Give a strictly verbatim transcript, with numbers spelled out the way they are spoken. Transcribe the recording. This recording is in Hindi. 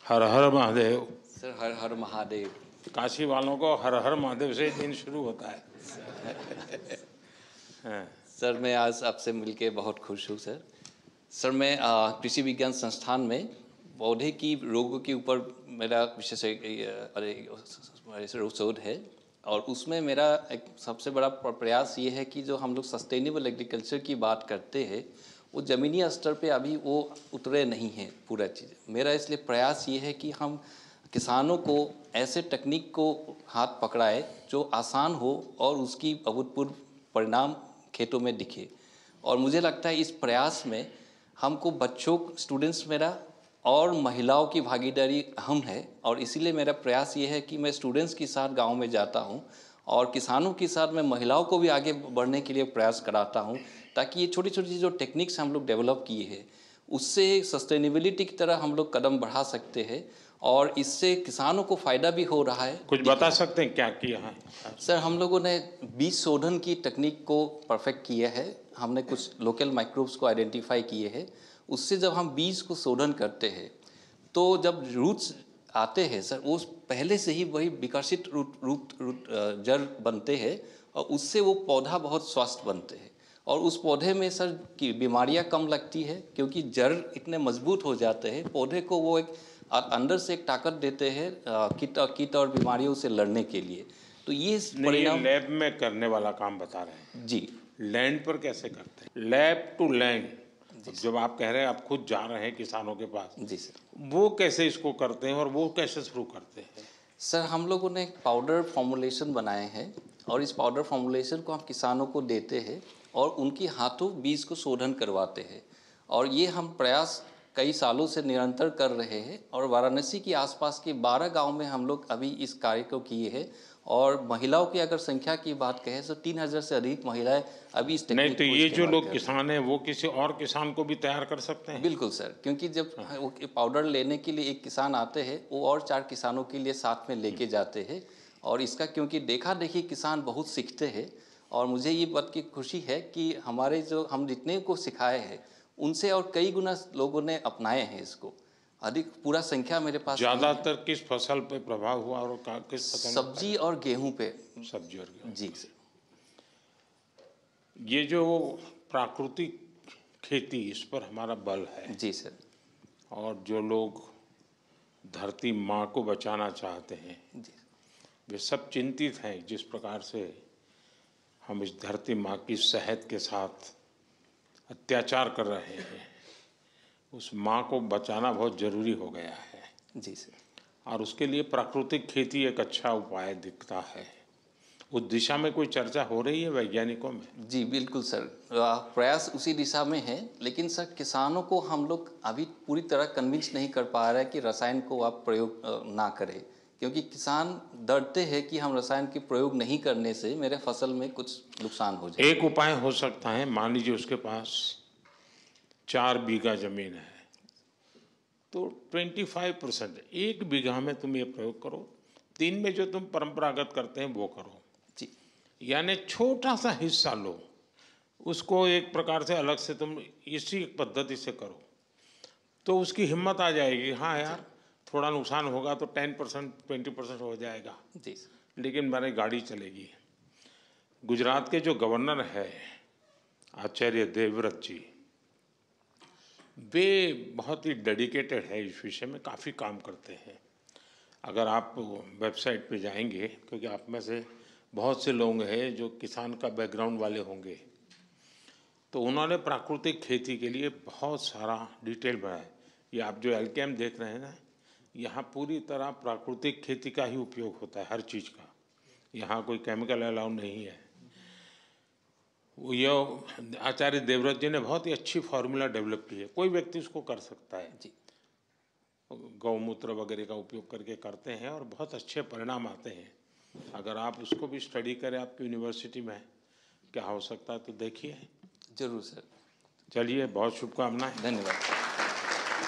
हर हर महादेव। सर हर हर महादेव। काशी वालों को हर हर महादेव से दिन शुरू होता है। हाँ। सर मैं आज आपसे मिलके बहुत खुश हूँ सर। सर मैं कृषि विज्ञान संस्थान में पौधे की रोगों के ऊपर मेरा विशेष अरे शोध है, और उसमें मेरा एक सबसे बड़ा प्रयास ये है कि जो हम लोग सस्टेनेबल एग्रीकल्चर की बात करते हैं वो ज़मीनी स्तर पे अभी वो उतरे नहीं हैं पूरा चीज़। मेरा इसलिए प्रयास ये है कि हम किसानों को ऐसे तकनीक को हाथ पकड़ाए जो आसान हो और उसकी अभूतपूर्व परिणाम खेतों में दिखे। और मुझे लगता है इस प्रयास में हमको बच्चों स्टूडेंट्स मेरा और महिलाओं की भागीदारी अहम है, और इसीलिए मेरा प्रयास ये है कि मैं स्टूडेंट्स के साथ गांव में जाता हूं और किसानों के साथ मैं महिलाओं को भी आगे बढ़ने के लिए प्रयास कराता हूं, ताकि ये छोटी छोटी जो टेक्निक्स हम लोग डेवलप किए हैं उससे सस्टेनेबिलिटी की तरह हम लोग कदम बढ़ा सकते हैं, और इससे किसानों को फ़ायदा भी हो रहा है। कुछ बता सकते हैं क्या किया है? सर हम लोगों ने बीज शोधन की तकनीक को परफेक्ट किया है। हमने कुछ लोकल माइक्रोब्स को आइडेंटिफाई किए हैं। उससे जब हम बीज को शोधन करते हैं तो जब रूट्स आते हैं सर, वो पहले से ही वही विकसित रूट रूट रूट जड़ बनते हैं, और उससे वो पौधा बहुत स्वस्थ बनते हैं, और उस पौधे में सर की बीमारियां कम लगती है क्योंकि जड़ इतने मजबूत हो जाते हैं। पौधे को वो एक अंदर से एक ताकत देते हैं कीट कीट और बीमारियों से लड़ने के लिए। तो ये परिणाम लैब में करने वाला काम बता रहे हैं जी। लैंड पर कैसे करते हैं? लैब टू लैंड जब आप कह रहे हैं आप खुद जा रहे हैं किसानों के पास, जी सर, वो कैसे इसको करते हैं और वो कैसे शुरू करते हैं? सर हम लोगों ने एक पाउडर फॉर्मुलेशन बनाए हैं, और इस पाउडर फॉर्मुलेशन को हम किसानों को देते हैं और उनके हाथों बीज को शोधन करवाते हैं, और ये हम प्रयास कई सालों से निरंतर कर रहे हैं। और वाराणसी के आसपास के बारह गांव में हम लोग अभी इस कार्य को किए हैं, और महिलाओं की अगर संख्या की बात कहें तो तीन हजार से अधिक महिलाएं अभी इस टेक्निक नहीं तो को ये जो लोग कर किसान हैं वो किसी और किसान को भी तैयार कर सकते हैं? बिल्कुल सर, क्योंकि जब वो पाउडर लेने के लिए एक किसान आते हैं वो और चार किसानों के लिए साथ में लेके जाते हैं, और इसका क्योंकि देखा देखी किसान बहुत सीखते हैं, और मुझे ये बात की खुशी है कि हमारे जो हम जितने को सिखाए हैं उनसे और कई गुना लोगों ने अपनाए हैं इसको। अधिक पूरा संख्या मेरे पास ज़्यादातर किस फसल पे प्रभाव हुआ और किस फसल? सब्जी और गेहूं पे। सब्जी और गेहूं जी सर। ये जो प्राकृतिक खेती इस पर हमारा बल है। जी सर। और जो लोग धरती माँ को बचाना चाहते हैं जी, वे सब चिंतित हैं जिस प्रकार से हम इस धरती माँ की सेहत के साथ अत्याचार कर रहे हैं। उस माँ को बचाना बहुत ज़रूरी हो गया है। जी सर। और उसके लिए प्राकृतिक खेती एक अच्छा उपाय दिखता है। उस दिशा में कोई चर्चा हो रही है वैज्ञानिकों में? जी बिल्कुल सर, प्रयास उसी दिशा में है, लेकिन सर किसानों को हम लोग अभी पूरी तरह कन्विंस नहीं कर पा रहे हैं कि रसायन को आप प्रयोग ना करें, क्योंकि किसान डरते हैं कि हम रसायन के प्रयोग नहीं करने से मेरे फसल में कुछ नुकसान हो जाए। एक उपाय हो सकता है, मान लीजिए उसके पास चार बीघा जमीन है तो पच्चीस परसेंट एक बीघा में तुम ये प्रयोग करो, तीन में जो तुम परंपरागत करते हैं वो करो। जी, यानी छोटा सा हिस्सा लो, उसको एक प्रकार से अलग से तुम इसी पद्धति से करो तो उसकी हिम्मत आ जाएगी। हाँ यार थोड़ा नुकसान होगा तो टेन परसेंट ट्वेंटी परसेंट हो जाएगा, जी, लेकिन मेरी गाड़ी चलेगी। गुजरात के जो गवर्नर है आचार्य देवव्रत जी, वे बहुत ही डेडिकेटेड है इस विषय में, काफ़ी काम करते हैं। अगर आप वेबसाइट पे जाएंगे, क्योंकि आप में से बहुत से लोग हैं जो किसान का बैकग्राउंड वाले होंगे, तो उन्होंने प्राकृतिक खेती के लिए बहुत सारा डिटेल बनाया। ये आप जो एल्केम देख रहे हैं ना, यहाँ पूरी तरह प्राकृतिक खेती का ही उपयोग होता है, हर चीज़ का। यहाँ कोई केमिकल अलाउ नहीं है। ये आचार्य देवव्रत जी ने बहुत ही अच्छी फार्मूला डेवलप की है, कोई व्यक्ति उसको कर सकता है। जी, गौमूत्र वगैरह का उपयोग करके करते हैं और बहुत अच्छे परिणाम आते हैं। अगर आप उसको भी स्टडी करें आपकी यूनिवर्सिटी में क्या हो सकता है तो देखिए। जरूर सर। चलिए, बहुत शुभकामनाएं। धन्यवाद।